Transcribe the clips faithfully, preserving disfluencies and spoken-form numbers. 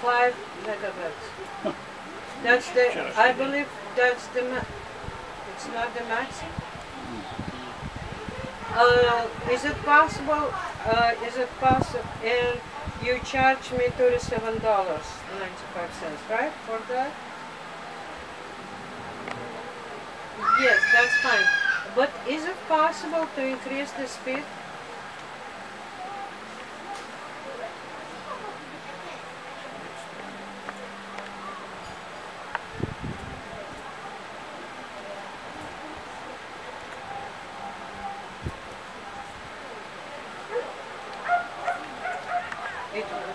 five megabytes. That's the, I believe that's the, ma it's not the max. Uh, is it possible, uh, is it possible, and you charge me thirty-seven dollars and ninety-five cents, right, for that? Yes, that's fine. But is it possible to increase the speed? It will.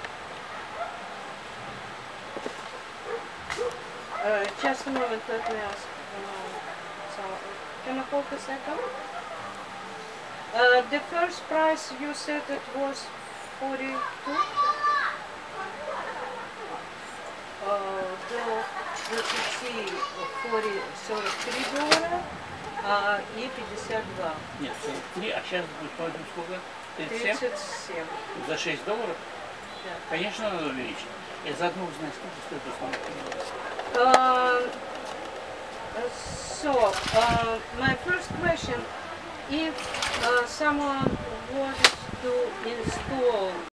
Uh, just a moment, let me ask. Uh, so, can I hold a second? Uh, the first price you said it was forty-two. Uh, до двадцати forty, сорок три доллара, а, и пятьдесят два. Нет, сорок три, а сейчас будет по сколько? тридцать семь? тридцать семь. За шесть долларов? Да. Конечно, надо увеличить. Я заодно узнаю, сколько стоит установка. Uh, so, uh, my first question, if uh, someone wants to install